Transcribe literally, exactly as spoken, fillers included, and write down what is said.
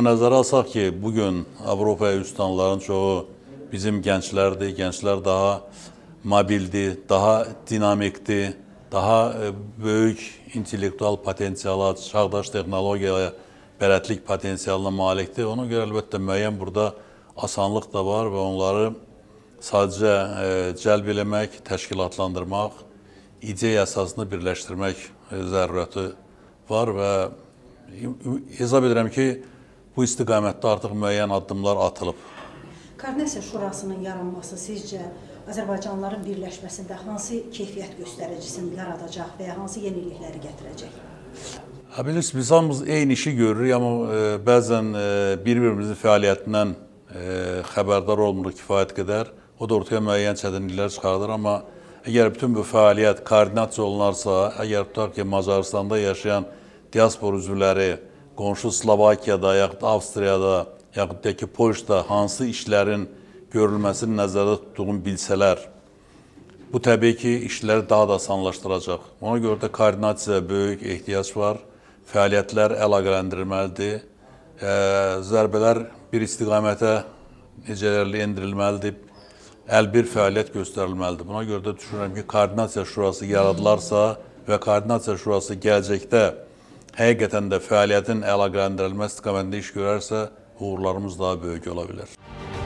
Nəzərə alsaq ki, bugün Avropaya üz tutanların çoxu bizim gənclərdir. Gənclər daha mobildir, daha dinamikdir, daha böyük intellektual potensiala, çağdaş texnologiyaya bələdlik potensialına malikdir. Ona görə əlbəttə müəyyən burada asanlıq da var və onları sadəcə cəlb eləmək, təşkilatlandırmaq, ideya əsasını birləşdirmək zərurəti var və hesab edirəm ki, bu istiqamətdə artıq müəyyən addımlar atılıb. Koordinasiya Şurasının yaranması sizcə Azərbaycanlıların birləşməsində hansı keyfiyyət göstəricisini yaradacaq və ya hansı yenilikləri gətirəcək? Bilirsiniz, biz hamımız eyni işi görürük, amma bəzən bir-birimizin fəaliyyətindən xəbərdar olmuruq kifayət qədər. O da ortaya müəyyən çətinliklər çıxardır, amma əgər bütün bu fəaliyyət koordinasiya olunarsa, əgər tutaq ki, Macaristanda yaşayan diaspor üzvləri qonşu Slovakiyada, yaxud Avstriyada, yaxud da ki, Polşada hansı işlərin görülməsini nəzərdə tutduğunu bilsələr, bu təbii ki, işləri daha da asanlaşdıracaq. Ona görə də koordinasiyaya böyük ehtiyac var, fəaliyyətlər əlaqələndirilməlidir, zərbələr bir istiqamətə necələrlə endirilməlidir, əlbir fəaliyyət göstərilməlidir. Buna görə də düşünürəm ki, Koordinasiya Şurası yaradılarsa və Koordinasiya Şurası gələcəkdə həqiqətən də fəaliyyətin əlaqələndirilmə istiqamətində iş görərsə, uğurlarımız daha böyük ola bilər.